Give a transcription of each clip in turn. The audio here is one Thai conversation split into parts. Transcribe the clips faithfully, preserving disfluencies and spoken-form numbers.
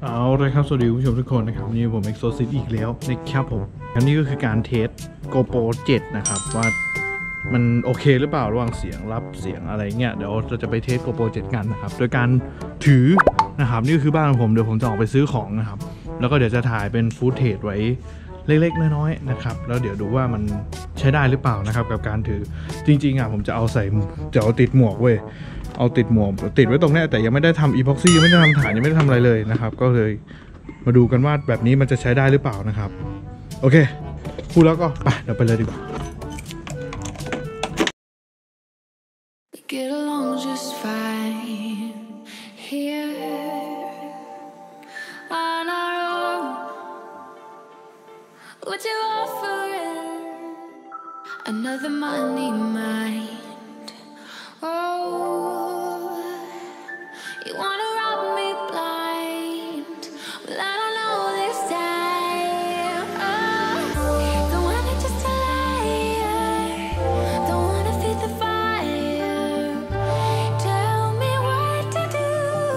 เอาเลยครับสวัสดีผู้ชมทุกคนนะครับวันนี้ผม Exorcist อีกแล้วนะครับผมอันนี้ก็คือการเทส GoPro เจ็ดนะครับว่ามันโอเคหรือเปล่าระหว่างเสียงรับเสียงอะไรเงี้ยเดี๋ยวเราจะไปเทส GoPro เจ็ดกันนะครับโดยการถือนะครับนี่คือบ้านของผมเดี๋ยวผมจะออกไปซื้อของนะครับแล้วก็เดี๋ยวจะถ่ายเป็นฟูตเทจไว้เล็กๆน้อยๆนะครับแล้วเดี๋ยวดูว่ามันใช้ได้หรือเปล่านะครับกับการถือจริงๆอ่ะผมจะเอาใส่จะเอาติดหมวกเว้ยเอาติดหมวกติดไว้ตรงนี้แต่ยังไม่ได้ทำอีพ็อกซี่ยังไม่ได้ทำฐานยังไม่ได้ทำอะไรเลยนะครับก็เลยมาดูกันว่าแบบนี้มันจะใช้ได้หรือเปล่านะครับโอเคพูดแล้วก็ไปเดี๋ยวไปเลยดีกว่า Get along just fine here on our own. What you offering? Another money mind. Oh, you wanna rob me blind? Well, I don't know this time. Oh, don't wanna just a liar. Don't wanna feed the fire. Tell me what to do.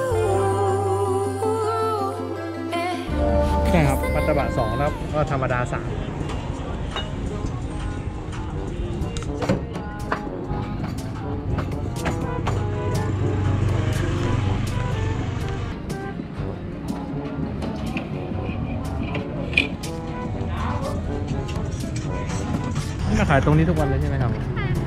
ใช่ครับมัตตบะสองแล้วก็ธรรมดาสามนี่มาขายตรงนี้ทุกวันเลยใช่ไหมครับ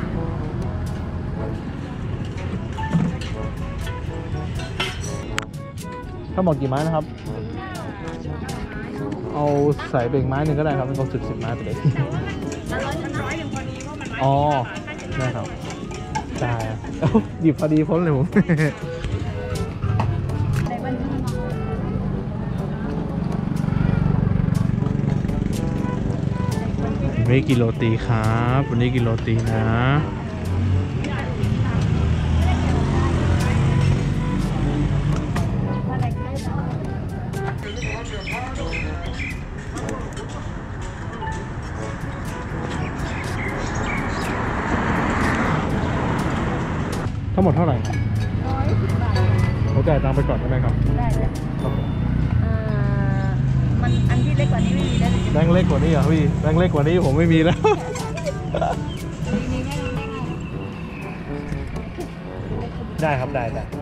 ทั้งหมดกี่ไม้นะครับเอาใส่เบ่งไม้หนึ่งก็ได้ครับเป็นกองสิบสิบไม้ไปเลยอ๋อได้ครับได้หยิบพอดีพ้นเลยผมวันนี้กิโลตีครับวันนี้กิโลตีนะทั้งหมดเท่าไหร่ครับร้อยสิบบาทผมจ่ายตังค์ไปก่อนได้ไหมครับได้เลยครับอ่ามันอันที่เล็กกว่านี้ไม่มีแล้วแบงค์เล็กกว่านี้เหรอพี่แบงค์เล็กกว่านี้ผมไม่มีแล้วได้ครับได้ได้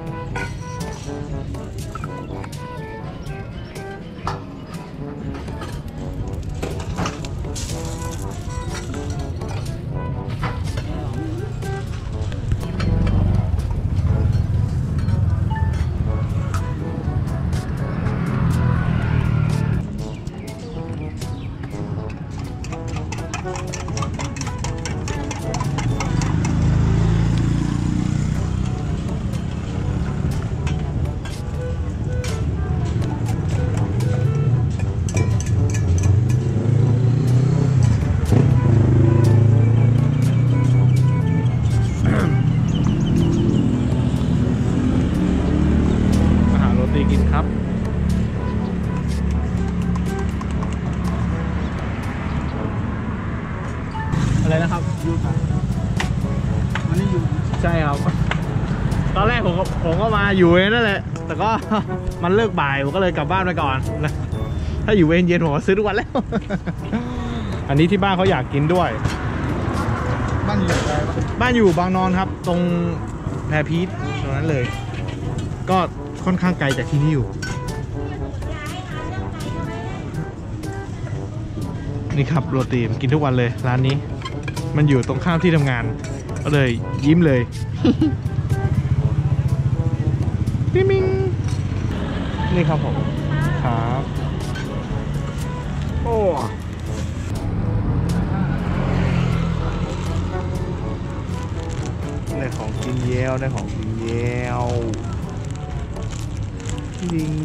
กินครับอะไรนะครับยูครับวันนี้อยู่ใช่ครับตอนแรกผมผมก็มาอยู่เองนั่นแหละแต่ก็มันเลิกบ่ายผมก็เลยกลับบ้านไปก่อนถ้าอยู่เย็นเย็นผมก็ซื้อทุกวันแล้วอันนี้ที่บ้านเขาอยากกินด้วยบ้านอยู่อะไรบ้านอยู่บางนอนครับตรงแพรพีทตรงนั้นเลยก็ค่อนข้างไกลจากที่นี่อยู่นี่ครับโรตีกินทุกวันเลยร้านนี้มันอยู่ตรงข้ามที่ทำงานก็เลยยิ้มเลยปิ๊งนี่ครับผมครับโอ้ได้ของกินเย้วได้ของกินเย้วจริง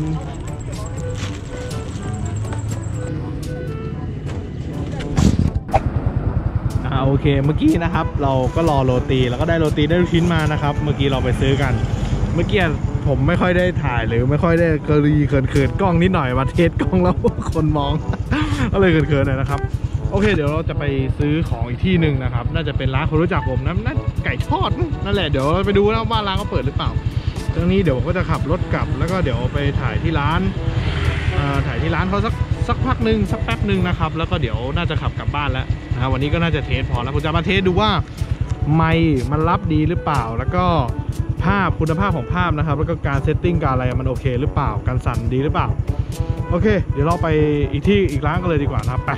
อ่าโอเคเมื่อกี้นะครับเราก็รอโรตีแล้วก็ได้โรตีได้ลูกชิ้นมานะครับเมื่อกี้เราไปซื้อกันเมื่อกี้ผมไม่ค่อยได้ถ่ายหรือไม่ค่อยได้กรีเขินเขินกล้องนิดหน่อยมาเทสกล้องแล้วคนมองก็เลยเขินเขินหน่อยนะครับโอเคเดี๋ยวเราจะไปซื้อของอีกที่หนึ่งนะครับน่าจะเป็นร้านคนรู้จักผมนะน่าไก่ทอดนั่นแหละเดี๋ยวไปดูนะว่าร้านเขาเปิดหรือเปล่าเรื่องนี้เดี๋ยวผมก็จะขับรถกลับแล้วก็เดี๋ยวไปถ่ายที่ร้านถ่ายที่ร้านเขาสักสักพักหนึ่งสักแป๊บหนึ่งนะครับแล้วก็เดี๋ยวน่าจะขับกลับบ้านแล้วนะครับวันนี้ก็น่าจะเทสพอแล้วผมจะมาเทสดูว่าไมค์มันรับดีหรือเปล่าแล้วก็ภาพคุณภาพของภาพนะครับแล้วก็การเซตติ้งการอะไรมันโอเคหรือเปล่าการสั่นดีหรือเปล่าโอเคเดี๋ยวเราไปอีกที่อีกร้านกันเลยดีกว่านะครับไป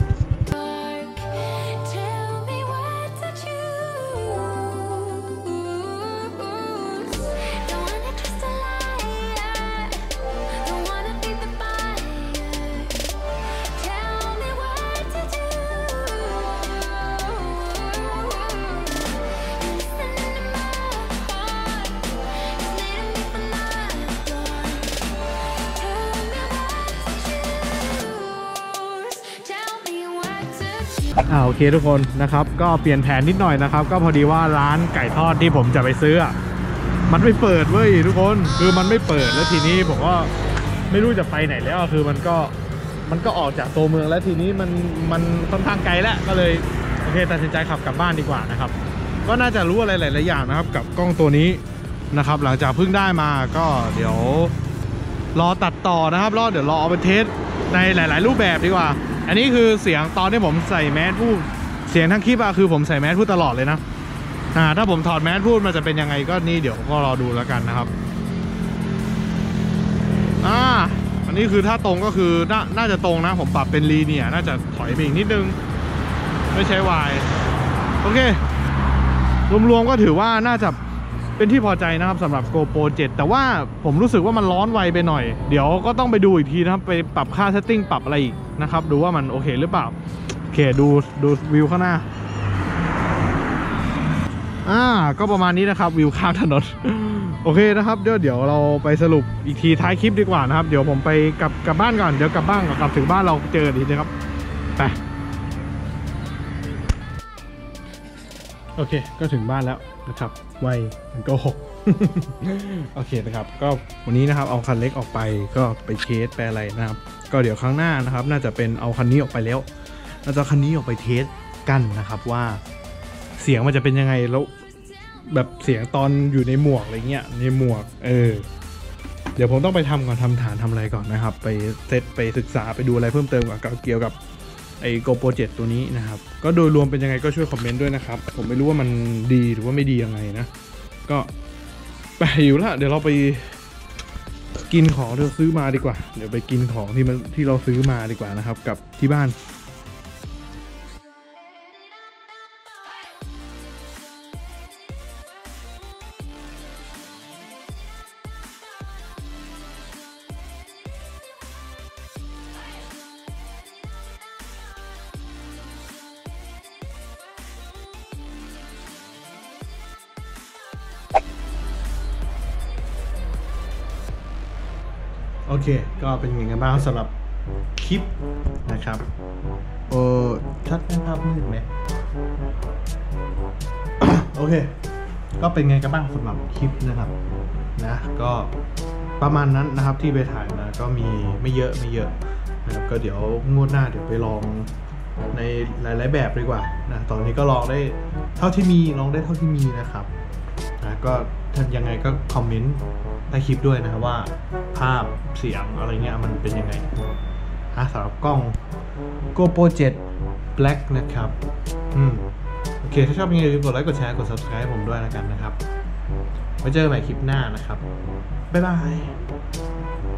อ่าโอเคทุกคนนะครับก็เปลี่ยนแผนนิดหน่อยนะครับก็พอดีว่าร้านไก่ทอดที่ผมจะไปซื้อมันไม่เปิดเว้ยทุกคนคือมันไม่เปิดแล้วทีนี้ผมก็ไม่รู้จะไปไหนแล้วคือมันก็มันก็ออกจากตัวเมืองแล้วทีนี้มันมันค่อนข้างไกลแล้วก็เลยโอเคตัดสินใจขับกลับบ้านดีกว่านะครับก็น่าจะรู้อะไรหลายๆอย่างนะครับกับกล้องตัวนี้นะครับหลังจากเพิ่งได้มาก็เดี๋ยวรอตัดต่อนะครับรอเดี๋ยวรอเอาไปเทสในหลาย ๆ รูปแบบดีกว่าอันนี้คือเสียงตอนที่ผมใส่แมสพูดเสียงทั้งคลิปอะคือผมใส่แมสพูดตลอดเลยนะอ่าถ้าผมถอดแมสพูดมันจะเป็นยังไงก็นี่เดี๋ยวก็รอดูแล้วกันนะครับอ่าอันนี้คือถ้าตรงก็คือน่าน่าจะตรงนะผมปรับเป็นลีเนียร์น่าจะถอยไปอีกนิดนึงไม่ใช่วายโอเครวมๆก็ถือว่าน่าจะเป็นที่พอใจนะครับสำหรับ GoPro เจ็ดแต่ว่าผมรู้สึกว่ามันร้อนไวไปหน่อยเดี๋ยวก็ต้องไปดูอีกทีนะครับไปปรับค่าเซตติ้งปรับอะไรอีกนะครับดูว่ามันโอเคหรือเปล่าโอเคดูดูวิวข้างหน้าอ่าก็ประมาณนี้นะครับวิวข้างถนน โอเคนะครับเดี๋ยวเดี๋ยวเราไปสรุปอีกทีท้ายคลิปดีกว่านะครับเดี๋ยวผมไปกลับกลับบ้านก่อนเดี๋ยวกลับบ้านกลับถึงบ้านเราเจอกันอีกนะครับไปโอเคก็ถึงบ้านแล้วนะครับไวมันก็หก โอเคนะครับก็วันนี้นะครับเอาคันเล็กออกไปก็ไปเทสไปอะไรนะครับก็เดี๋ยวครั้งหน้านะครับน่าจะเป็นเอาคันนี้ออกไปแล้วเราจะคันนี้ออกไปเทสกันนะครับว่าเสียงมันจะเป็นยังไงแล้วแบบเสียงตอนอยู่ในหมวกอะไรเงี้ยในหมวกเออเดี๋ยวผมต้องไปทำก่อนทำฐานทำอะไรก่อนนะครับไปเซตไปศึกษาไปดูอะไรเพิ่มเติมเกี่ยวกับไอ้ GoPro เจ็ดตัวนี้นะครับก็โดยรวมเป็นยังไงก็ช่วยคอมเมนต์ด้วยนะครับผมไม่รู้ว่ามันดีหรือว่าไม่ดียังไงนะก็ไปอยู่ละเดี๋ยวเราไปกินของที่เราซื้อมาดีกว่าเดี๋ยวไปกินของที่มันที่เราซื้อมาดีกว่านะครับกับที่บ้านโอเคก็เป็นยังไงบ้างสำหรับคลิปนะครับเออชัดไหมภาพมืดไหม โอเคก็เป็นไงกันบ้างสำหรับคลิปนะครับนะก็ประมาณนั้นนะครับที่ไปถ่ายมาก็มีไม่เยอะไม่เยอะนะครับก็เดี๋ยวงวดหน้าเดี๋ยวไปลองในหลายๆแบบดีกว่านะตอนนี้ก็ลองได้เท่าที่มีลองได้เท่าที่มีนะครับนะก็ถ้ายังไงก็คอมเมนต์ใต้คลิปด้วยนะครับว่าภาพเสียงอะไรเงี้ยมันเป็นยังไงนะสำหรับกล้อง GoPro เจ็ด Black นะครับอืมโอเคถ้าชอบยังไงอย่าลืมกดไลค์กดแชร์กด Subscribe ผมด้วยแล้วกันนะครับไว้เจอกันใหม่คลิปหน้านะครับบ๊ายบาย